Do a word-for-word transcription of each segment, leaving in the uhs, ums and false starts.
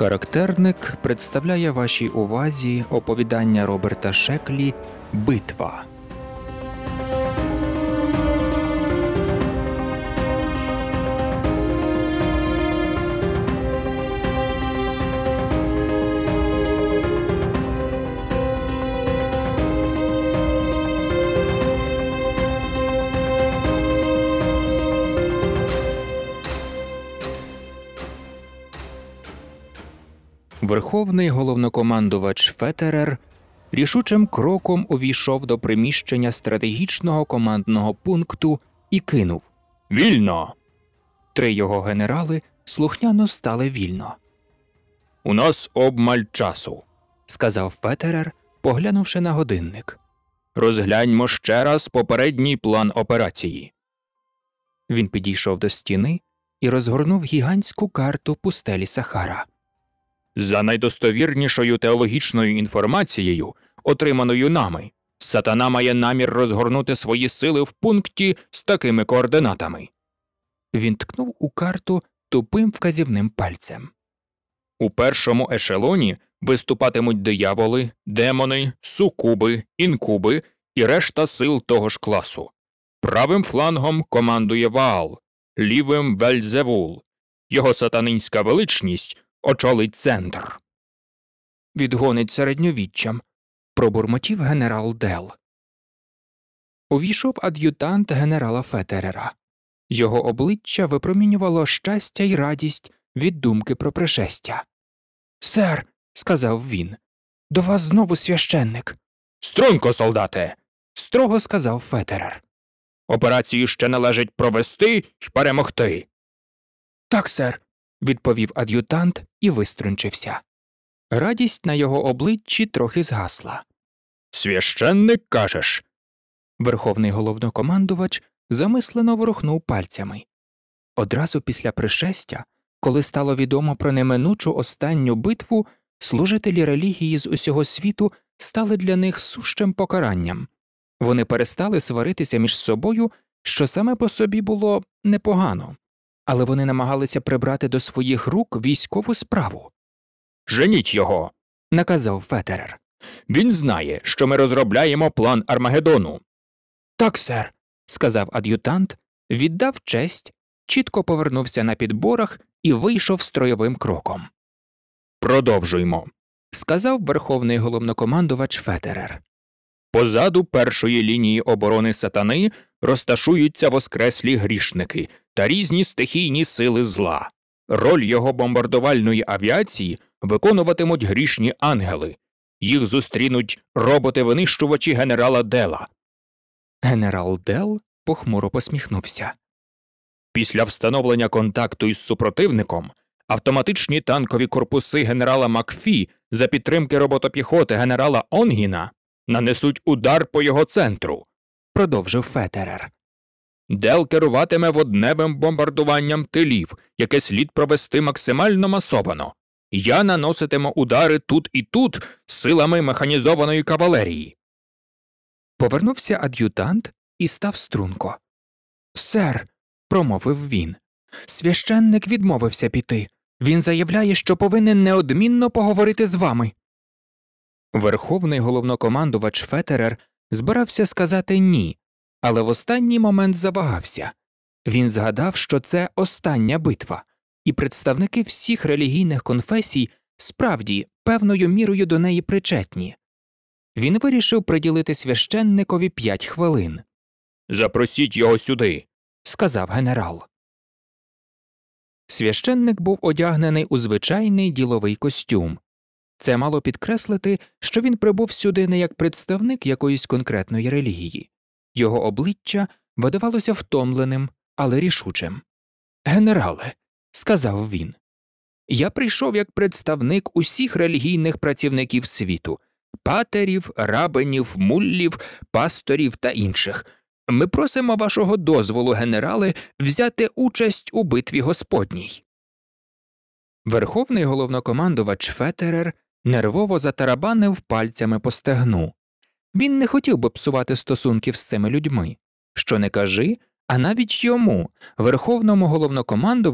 Характерник представляє вашій увазі оповідання Роберта Шеклі «Битва». Верховний головнокомандувач Феттерер рішучим кроком увійшов до приміщення стратегічного командного пункту і кинув «Вільно!». Три його генерали слухняно стали вільно. «У нас обмаль часу», – сказав Феттерер, поглянувши на годинник. «Розгляньмо ще раз попередній план операції». Він підійшов до стіни і розгорнув гігантську карту пустелі Сахара. За найдостовірнішою теологічною інформацією, отриманою нами, сатана має намір розгорнути свої сили в пункті з такими координатами. Він ткнув у карту тупим вказівним пальцем. У першому ешелоні виступатимуть дияволи, демони, сукуби, інкуби і решта сил того ж класу. Правим флангом командує Ваал, лівим – Вельзевул. Його сатанинська величність очолить центр. Відгонить середньовіччям, пробурмотів генерал Дел. Увійшов ад'ютант генерала Феттерера. Його обличчя випромінювало щастя й радість від думки про пришестя. «Сер», – сказав він, – «до вас знову священник». «Струнко, солдате», – строго сказав Феттерер. «Операцію ще належить провести й перемогти». «Так, сер», – відповів ад'ютант і виструнчився. Радість на його обличчі трохи згасла. «Священник, кажеш?» Верховний головнокомандувач замислено ворухнув пальцями. Одразу після пришестя, коли стало відомо про неминучу останню битву, служителі релігії з усього світу стали для них сущим покаранням. Вони перестали сваритися між собою, що саме по собі було непогано. Але вони намагалися прибрати до своїх рук військову справу. «Женіть його», – наказав Феттерер. «Він знає, що ми розробляємо план Армагеддону». «Так, сер», – сказав ад'ютант, віддав честь, чітко повернувся на підборах і вийшов строєвим кроком. «Продовжуймо», – сказав верховний головнокомандувач Феттерер. «Позаду першої лінії оборони сатани розташуються воскреслі грішники та різні стихійні сили зла. Роль його бомбардувальної авіації виконуватимуть грішні ангели. Їх зустрінуть роботи-винищувачі генерала Дела». Генерал Дел похмуро посміхнувся. «Після встановлення контакту із супротивником автоматичні танкові корпуси генерала Макфі за підтримки роботопіхоти генерала Онгіна нанесуть удар по його центру», – продовжив Феттерер. «Дел керуватиме водневим бомбардуванням тилів, яке слід провести максимально масовано. Я наноситиму удари тут і тут силами механізованої кавалерії». Повернувся ад'ютант і став струнко. «Сер», – промовив він, – «священник відмовився піти. Він заявляє, що повинен неодмінно поговорити з вами». Верховний головнокомандувач Феттерер збирався сказати «ні», але в останній момент завагався. Він згадав, що це остання битва, і представники всіх релігійних конфесій справді певною мірою до неї причетні. Він вирішив приділити священникові п'ять хвилин. «Запросіть його сюди», – сказав генерал. Священник був одягнений у звичайний діловий костюм. Це мало підкреслити, що він прибув сюди не як представник якоїсь конкретної релігії. Його обличчя видавалося втомленим, але рішучим. «Генерале», – сказав він, – «я прийшов як представник усіх релігійних працівників світу – патерів, рабинів, муллів, пасторів та інших. Ми просимо вашого дозволу, генерале, взяти участь у битві Господній». Верховний головнокомандувач Феттерер нервово затарабанив пальцями по стегну. Він не хотів би псувати стосунків з цими людьми. Що не кажи, а навіть йому, верховному головнокомандувачу,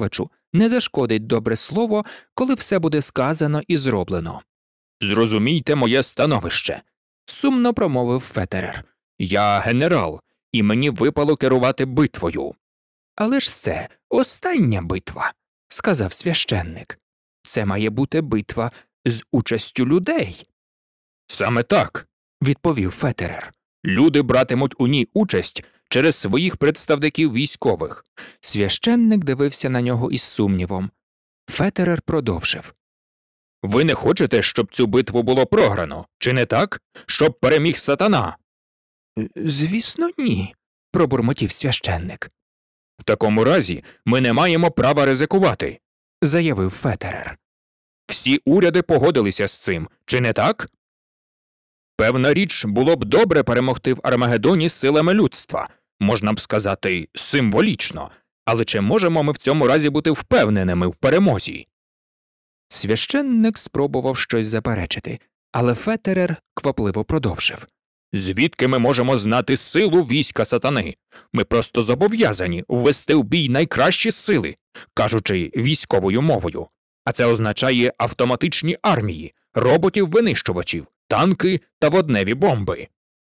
не зашкодить добре слово, коли все буде сказано і зроблено. «Зрозумійте моє становище», – сумно промовив Феттерер. «Я генерал, і мені випало керувати битвою». «Але ж це остання битва», – сказав священник. «Це має бути битва з участю людей». «Саме так», – відповів Феттерер. «Люди братимуть у ній участь через своїх представників військових». Священник дивився на нього із сумнівом. Феттерер продовжив. «Ви не хочете, щоб цю битву було програно, чи не так? Щоб переміг сатана?» «Звісно, ні», – пробурмотів священник. «В такому разі ми не маємо права ризикувати», – заявив Феттерер. «Всі уряди погодилися з цим, чи не так? Певна річ, було б добре перемогти в Армагеддоні силами людства, можна б сказати, символічно, але чи можемо ми в цьому разі бути впевненими в перемозі?» Священник спробував щось заперечити, але Феттерер квапливо продовжив. «Звідки ми можемо знати силу війська сатани? Ми просто зобов'язані ввести в бій найкращі сили, кажучи військовою мовою. А це означає автоматичні армії, роботів-винищувачів, танки та водневі бомби».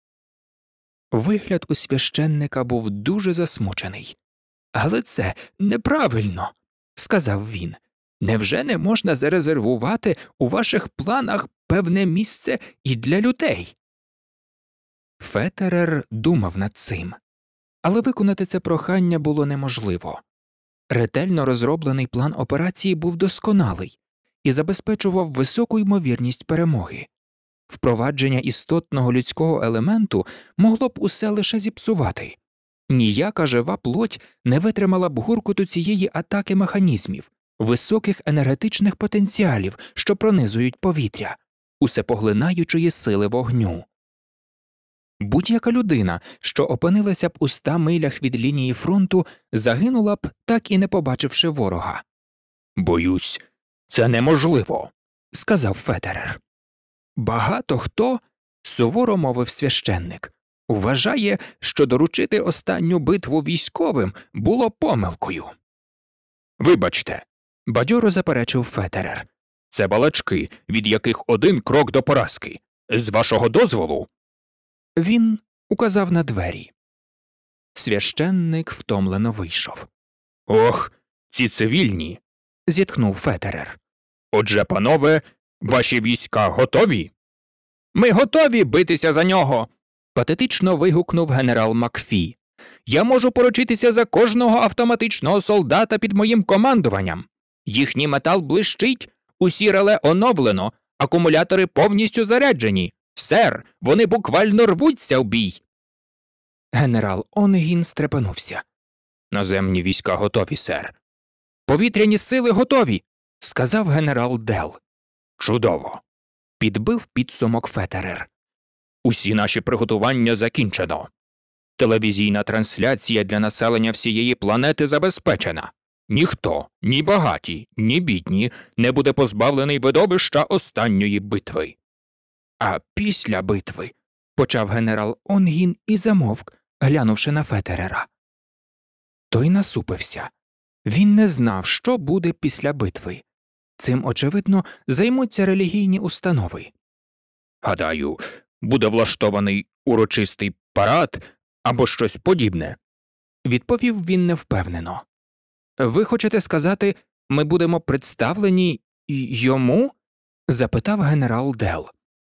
Вигляд у священника був дуже засмучений. «Але це неправильно», – сказав він. «Невже не можна зарезервувати у ваших планах певне місце і для людей?» Феттерер думав над цим. Але виконати це прохання було неможливо. Ретельно розроблений план операції був досконалий і забезпечував високу ймовірність перемоги. Впровадження істотного людського елементу могло б усе лише зіпсувати. Ніяка жива плоть не витримала б гуркоту цієї атаки механізмів, високих енергетичних потенціалів, що пронизують повітря, усепоглинаючої сили вогню. Будь-яка людина, що опинилася б у ста милях від лінії фронту, загинула б, так і не побачивши ворога. «Боюсь, це неможливо», – сказав Феттерер. «Багато хто, – суворо мовив священник, – вважає, що доручити останню битву військовим було помилкою». «Вибачте», – бадьоро заперечив Феттерер. «Це балачки, від яких один крок до поразки. З вашого дозволу?» Він указав на двері. Священник втомлено вийшов. «Ох, ці цивільні!» – зітхнув Феттерер. «Отже, панове, ваші війська готові?» «Ми готові битися за нього!» – патетично вигукнув генерал Макфі. «Я можу поручитися за кожного автоматичного солдата під моїм командуванням. Їхній метал блищить, усі реле оновлено, акумулятори повністю заряджені. Сер, вони буквально рвуться в бій!» Генерал Онгін стрепенувся. «Наземні війська готові, сер». «Повітряні сили готові», – сказав генерал Дел. «Чудово», – підбив підсумок Феттерер. «Усі наші приготування закінчено. Телевізійна трансляція для населення всієї планети забезпечена. Ніхто, ні багаті, ні бідні, не буде позбавлений видовища останньої битви». «А після битви», – почав генерал Онгін і замовк, глянувши на Феттерера. Той насупився. Він не знав, що буде після битви. Цим, очевидно, займуться релігійні установи. «Гадаю, буде влаштований урочистий парад або щось подібне», – відповів він невпевнено. «Ви хочете сказати, ми будемо представлені йому?» – запитав генерал Дел.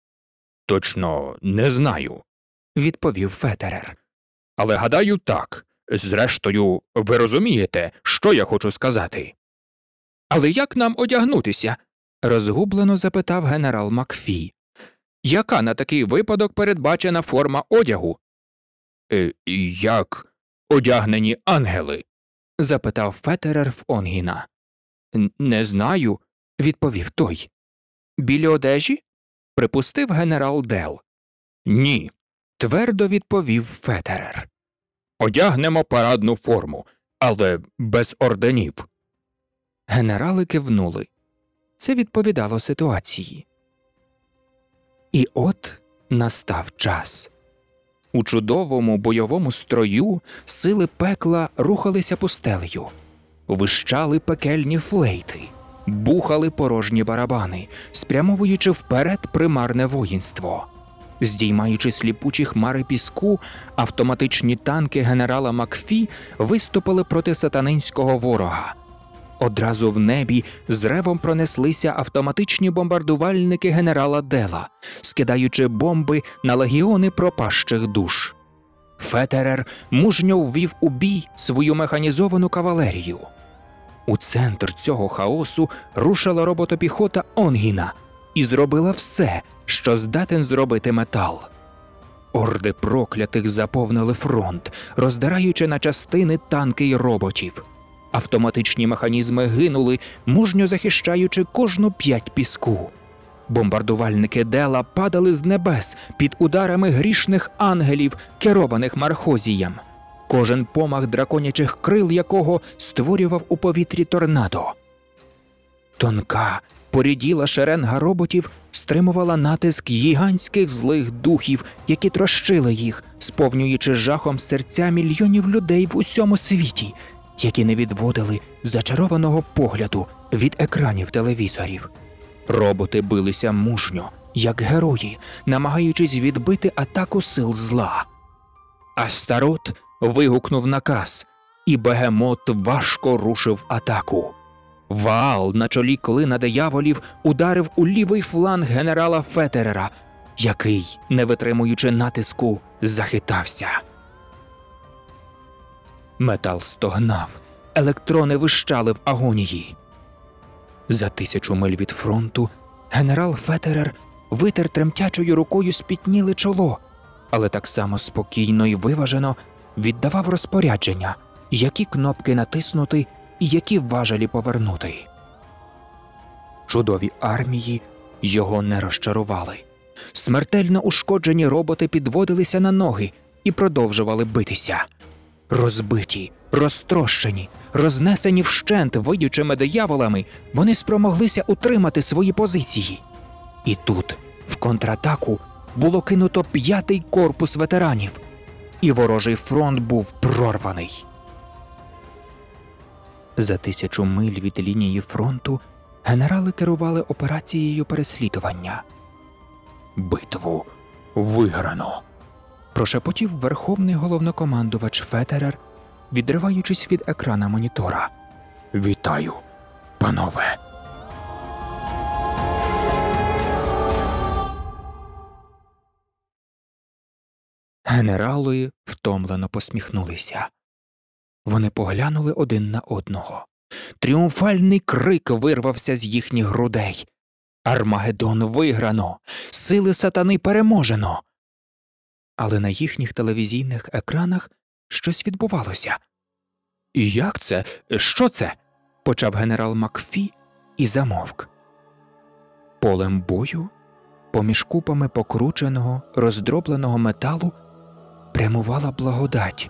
«Точно не знаю», – відповів Феттерер. «Але гадаю так. Зрештою, ви розумієте, що я хочу сказати». «Але як нам одягнутися?» – розгублено запитав генерал Макфі. «Яка на такий випадок передбачена форма одягу?» «Е, «Як одягнені ангели?» – запитав Феттерер в Онгіна. «Не знаю», – відповів той. «Білі одежі?» – припустив генерал Дел. «Ні», – твердо відповів Феттерер. «Одягнемо парадну форму, але без орденів». Генерали кивнули. Це відповідало ситуації. І от настав час. У чудовому бойовому строю сили пекла рухалися пустелею. вищали пекельні флейти, бухали порожні барабани, спрямовуючи вперед примарне воїнство. Здіймаючи сліпучі хмари піску, автоматичні танки генерала Макфі виступили проти сатанинського ворога. Одразу в небі з ревом пронеслися автоматичні бомбардувальники генерала Дела, скидаючи бомби на легіони пропащих душ. Феттерер мужньо ввів у бій свою механізовану кавалерію. У центр цього хаосу рушила роботопіхота Онгіна і зробила все, що здатен зробити метал. Орди проклятих заповнили фронт, роздираючи на частини танки й роботів. Автоматичні механізми гинули, мужньо захищаючи кожну п'ять піску. Бомбардувальники Дела падали з небес під ударами грішних ангелів, керованих Мархозієм, кожен помах драконячих крил якого створював у повітрі торнадо. Тонка, поріділа шеренга роботів стримувала натиск гігантських злих духів, які трощили їх, сповнюючи жахом серця мільйонів людей в усьому світі, які не відводили зачарованого погляду від екранів телевізорів. Роботи билися мужньо, як герої, намагаючись відбити атаку сил зла. Астарот вигукнув наказ, і бегемот важко рушив атаку. Ваал на чолі клина дияволів ударив у лівий фланг генерала Феттерера, який, не витримуючи натиску, захитався. Метал стогнав, електрони вищали в агонії. За тисячу миль від фронту генерал Феттерер витер тремтячою рукою спітніле чоло, але так само спокійно і виважено віддавав розпорядження, які кнопки натиснути і які важелі повернути. Чудові армії його не розчарували. Смертельно ушкоджені роботи підводилися на ноги і продовжували битися. Розбиті, розтрощені, рознесені вщент виючими дияволами, вони спромоглися утримати свої позиції. І тут, в контратаку, було кинуто п'ятий корпус ветеранів, і ворожий фронт був прорваний. За тисячу миль від лінії фронту генерали керували операцією переслідування. «Битву виграно», – прошепотів верховний головнокомандувач Феттерер, відриваючись від екрана монітора. «Вітаю, панове!» Генерали втомлено посміхнулися. Вони поглянули один на одного. Тріумфальний крик вирвався з їхніх грудей. Армагеддон виграно! Сили сатани переможено! Але на їхніх телевізійних екранах щось відбувалося. «Як це? Що це?» – почав генерал Макфі і замовк. Полем бою, поміж купами покрученого, роздробленого металу, прямувала благодать.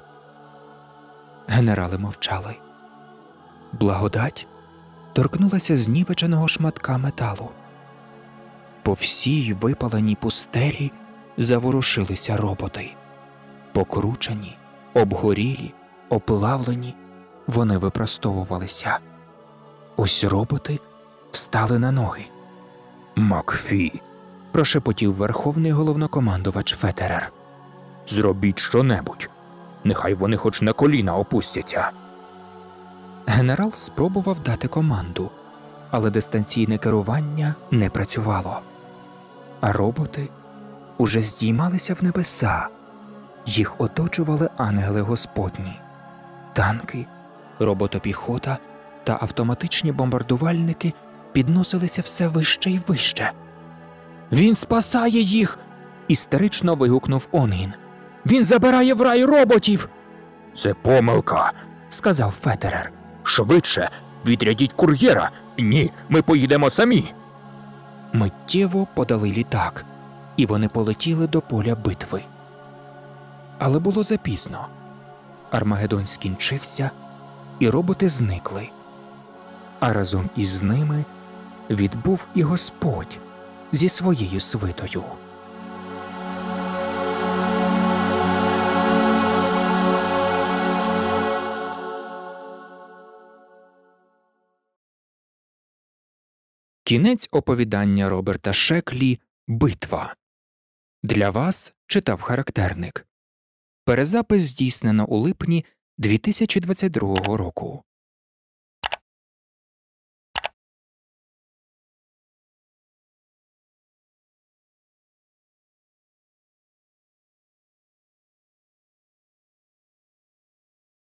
Генерали мовчали. Благодать торкнулася знівеченого шматка металу. По всій випаленій пустелі заворушилися роботи. Покручені, обгорілі, оплавлені, вони випростовувалися. Ось роботи встали на ноги. «Макфі!» – прошепотів верховний головнокомандувач Феттерер. «Зробіть що-небудь. Нехай вони хоч на коліна опустяться». Генерал спробував дати команду, але дистанційне керування не працювало. А роботи уже здіймалися в небеса. Їх оточували ангели Господні. Танки, роботопіхота та автоматичні бомбардувальники підносилися все вище й вище. «Він спасає їх!» – істерично вигукнув Онгін. «Він забирає в рай роботів!» «Це помилка!» – сказав Феттерер. «Швидше! Відрядіть кур'єра! Ні, ми поїдемо самі!» Миттєво подали літак, і вони полетіли до поля битви. Але було запізно. Армагеддон скінчився, і роботи зникли. А разом із ними відбув і Господь зі своєю свитою. Кінець оповідання Роберта Шеклі «Битва». Для вас читав характерник. Перезапис здійснено у липні дві тисячі двадцять другого року.